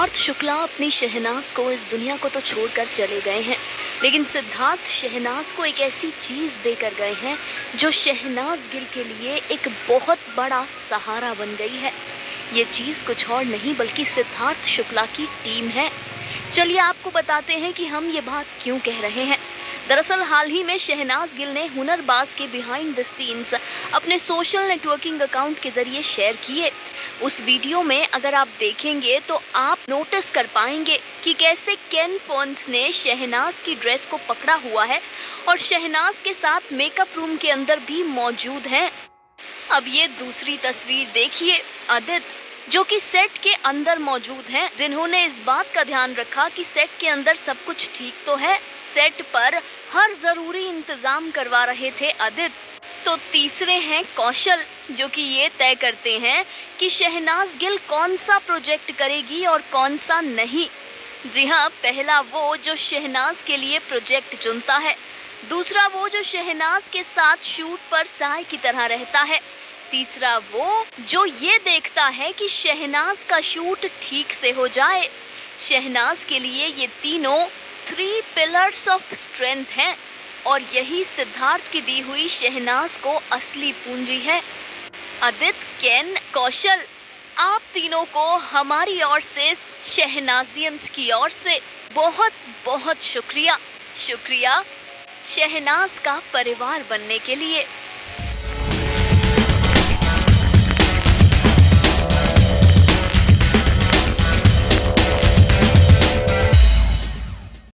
सिद्धार्थ शुक्ला अपनी शहनाज को इस दुनिया को तो छोड़कर चले गए हैं, लेकिन सिद्धार्थ शहनाज को एक ऐसी चीज़ देकर गए हैं जो शहनाज गिल के लिए एक बहुत बड़ा सहारा बन गई है। ये चीज़ कुछ और नहीं बल्कि सिद्धार्थ शुक्ला की टीम है। चलिए आपको बताते हैं कि हम ये बात क्यों कह रहे हैं। दरअसल हाल ही में शहनाज गिल ने हुनरबाज के बिहाइंड द सीन्स अपने सोशल नेटवर्किंग अकाउंट के जरिए शेयर किए। उस वीडियो में अगर आप देखेंगे तो आप नोटिस कर पाएंगे कि कैसे केन फोन्स ने शहनाज की ड्रेस को पकड़ा हुआ है और शहनाज के साथ मेकअप रूम के अंदर भी मौजूद हैं। अब ये दूसरी तस्वीर देखिए, आदित्य जो कि सेट के अंदर मौजूद हैं, जिन्होंने इस बात का ध्यान रखा कि सेट के अंदर सब कुछ ठीक तो है। सेट पर हर जरूरी इंतजाम करवा रहे थे आदित्य। तो तीसरे हैं कौशल, जो कि ये तय करते हैं कि शहनाज गिल कौन सा प्रोजेक्ट करेगी और कौन सा नहीं। जी हाँ, पहला वो जो शहनाज के लिए प्रोजेक्ट चुनता है, दूसरा वो जो शहनाज के साथ शूट पर साय की तरह रहता है, तीसरा वो जो ये देखता है कि शहनाज का शूट ठीक से हो जाए। शहनाज के लिए ये तीनों 3 पिलर्स ऑफ स्ट्रेंथ हैं और यही सिद्धार्थ की दी हुई शहनाज को असली पूंजी है। आदित्य, केन, कौशल, आप तीनों को हमारी ओर से, शहनाजियंस की ओर से बहुत बहुत शुक्रिया। शुक्रिया शहनाज का परिवार बनने के लिए।